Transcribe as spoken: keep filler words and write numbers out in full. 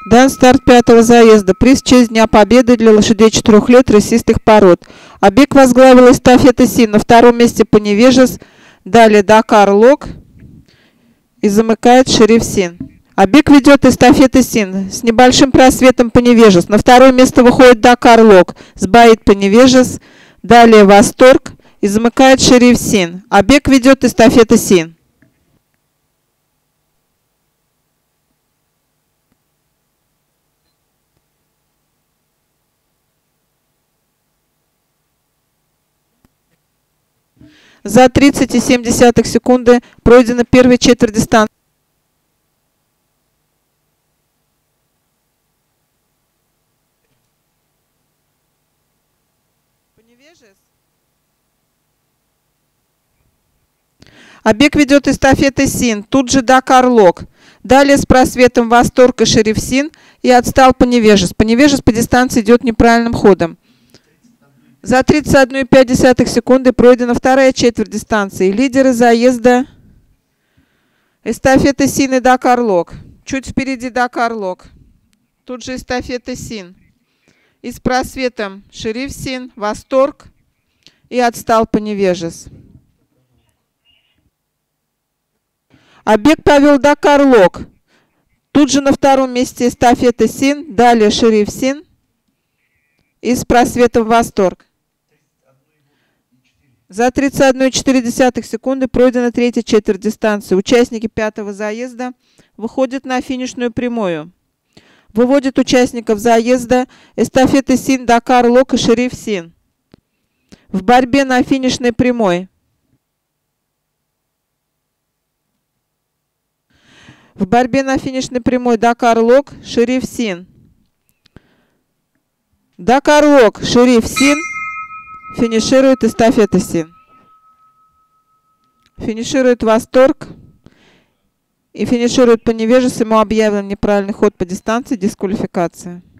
Дан старт пятого заезда. Приз в честь Дня Победы для лошадей четырех лет рысистых пород. Обег возглавил эстафета Син. На втором месте Поневежес. Далее Дакар Лок. И замыкает Шериф Син. Обег ведет эстафета Син. С небольшим просветом Поневежес. На второе место выходит Дакар Лок. Сбоит Поневежес. Далее Восторг. И замыкает Шериф Син. Обег ведет эстафета Син. За тридцать целых семь десятых секунды пройдена первая четверть дистанции. Обег ведет эстафета Син. Тут же Дакар Лок. Далее с просветом Восторг и Шериф Син. И отстал Поневежес. Поневежес по дистанции идет неправильным ходом. За тридцать одну целых пять десятых секунды пройдена вторая четверть дистанции. Лидеры заезда эстафета Син и Дакар Лок. Чуть впереди Дакар Лок. Тут же эстафета Син. И с просветом Шериф Син, Восторг и отстал Поневежес. Обег повел Дакар Лок. Тут же на втором месте эстафета Син. Далее Шериф Син. И с просветом Восторг. За тридцать одну целых четыре десятых секунды пройдена третья четверть дистанции. Участники пятого заезда выходят на финишную прямую. Выводят участников заезда эстафеты Син, Дакар Лок и Шериф Син. В борьбе на финишной прямой. В борьбе на финишной прямой Дакар Лок, Шериф Син. Дакар Лок, Шериф Син. Финиширует эстафета Син. Финиширует Восторг. И финиширует Поневежес. Ему объявлен неправильный ход по дистанции, дисквалификация.